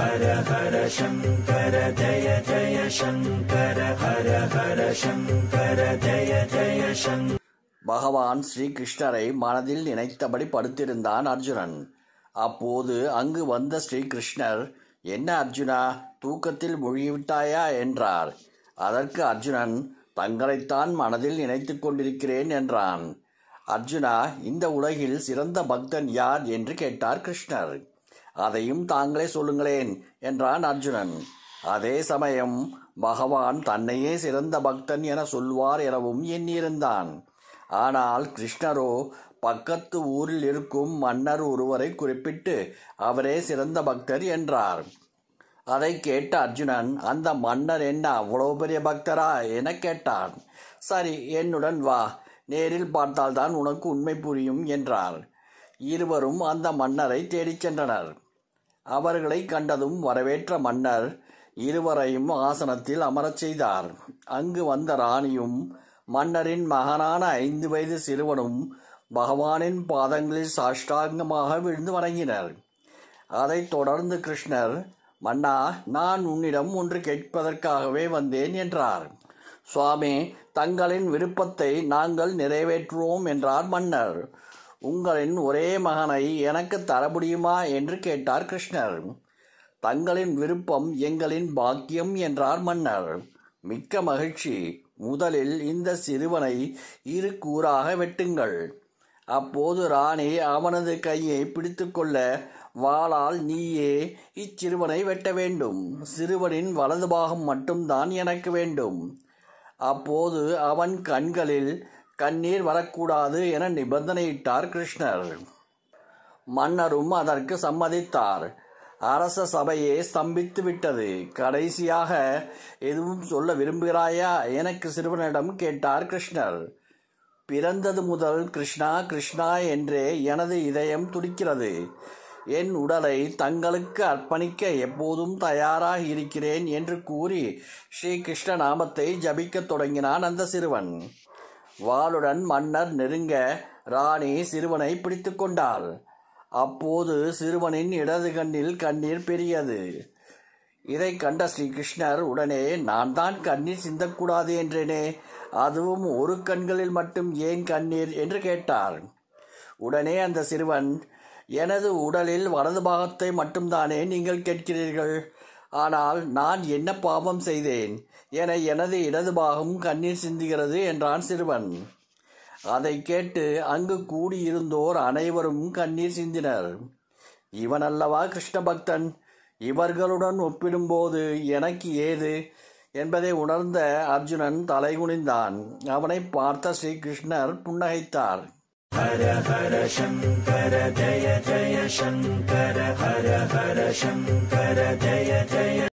ஹர ஹர சங்கர ஜய ஜய சங்கர ஹர ஹர சங்கர ஜய ஜய சங்கர. பகவான் ஸ்ரீகிருஷ்ணரை மனதில் நினைத்தபடி படுத்திருந்தான் அர்ஜுனன். அப்போது அங்கு வந்த ஸ்ரீகிருஷ்ணர், என்ன அர்ஜுனா, தூக்கத்தில் மூழ்கிவிட்டாயா என்றார். அதற்கு அர்ஜுனன், தங்களைத்தான் மனதில் நினைத்து கொண்டிருக்கிறேன் என்றான். அர்ஜுனா, இந்த உலகில் சிறந்த பக்தன் யார் என்று கேட்டார் கிருஷ்ணர். அதையும் தாங்களே சொல்லுங்களேன் என்றான் அர்ஜுனன். அதே சமயம் பகவான் தன்னையே சிறந்த பக்தன் என சொல்வார் எனவும் எண்ணியிருந்தான். ஆனால் கிருஷ்ணரோ பக்கத்து ஊரில் இருக்கும் மன்னர் ஒருவரை குறிப்பிட்டு அவரே சிறந்த பக்தர் என்றார். அதை கேட்ட அர்ஜுனன், அந்த மன்னர் என்ன அவ்வளவு பெரிய பக்தரா என கேட்டான். சரி, என்னுடன் வா, நேரில் பார்த்தால்தான் உனக்கு உண்மை புரியும் என்றார். இருவரும் அந்த மன்னரை தேடிச் சென்றனர். அவர்களை கண்டதும் வரவேற்ற மன்னர் இருவரையும் ஆசனத்தில் அமரச் செய்தார். அங்கு வந்த ராணியும் மன்னரின் மகனான 5 வயது சிறுவனும் பகவானின் பாதங்களில் சாஷ்டாங்கமாக விழுந்து வணங்கினர். அதைத் தொடர்ந்து கிருஷ்ணர், மன்னா, நான் உன்னிடம் ஒன்று கேட்பதற்காகவே வந்தேன் என்றார். சுவாமி, தங்களின் விருப்பத்தை நாங்கள் நிறைவேற்றுவோம் என்றார் மன்னர். உங்களின் ஒரே மகனை எனக்கு தர முடியுமா என்று கேட்டார் கிருஷ்ணர். தங்களின் விருப்பம் எங்களின் பாக்கியம் என்றார் மன்னர். மிக்க மகிழ்ச்சி, முதலில் இந்த சிறுவனை 2 கூறாக வெட்டுங்கள். அப்போது ராணி அவனது கையை பிடித்துக்கொள்ள, வாளால் நீயே இச்சிறுவனை வெட்ட வேண்டும், சிறுவனின் வலது பாகம் மட்டும்தான் எனக்கு வேண்டும். அப்போது அவன் கண்களில் கண்ணீர் வரக்கூடாது என நிபந்தனையிட்டார் கிருஷ்ணர். மன்னரும் அதற்கு சம்மதித்தார். அரச சபையே ஸ்தம்பித்து விட்டது. கடைசியாக எதுவும் சொல்ல விரும்புகிறாயா எனக்கு சிறுவனிடம் கேட்டார் கிருஷ்ணர். பிறந்தது முதல் கிருஷ்ணா கிருஷ்ணா என்றே எனது இதயம் துடிக்கிறது. என் உடலை தங்களுக்கு அர்ப்பணிக்க எப்போதும் தயாராக இருக்கிறேன் என்று கூறி ஸ்ரீ கிருஷ்ண நாமத்தை ஜபிக்கத் தொடங்கினான் அந்த சிறுவன். வாளுடன் மன்னர் நெருங்க ராணி சிறுவனை பிடித்து கொண்டாள். அப்போது சிறுவனின் இடது கண்ணில் கண்ணீர் பெரியது. இதை கண்ட ஸ்ரீகிருஷ்ணர் உடனே, நான் தான் கண்ணீர் சிந்தக்கூடாது என்றேனே, அதுவும் ஒரு கண்களில் மட்டும் ஏன் கண்ணீர் என்று கேட்டார். உடனே அந்த சிறுவன், எனது உடலில் வலது பாகத்தை மட்டும்தானே நீங்கள் கேட்கிறீர்கள், ஆனால் நான் என்ன பாவம் செய்தேன் என எனது இடது பாகம் கண்ணீர் சிந்துகிறது என்றான் சிறுவன். அதை கேட்டு அங்கு கூடியிருந்தோர் அனைவரும் கண்ணீர் சிந்தினர். இவன் அல்லவா கிருஷ்ண பக்தன், இவர்களுடன் ஒப்பிடும்போது எனக்கு ஏது என்பதை உணர்ந்த அர்ஜுனன் தலைகுனிந்தான். அவனை பார்த்த ஸ்ரீகிருஷ்ணர் புன்னகைத்தார். ஹர ஹர சங்கர ஜய ஜய சங்கர ஹர ஹர சங்கர ஜய ஜய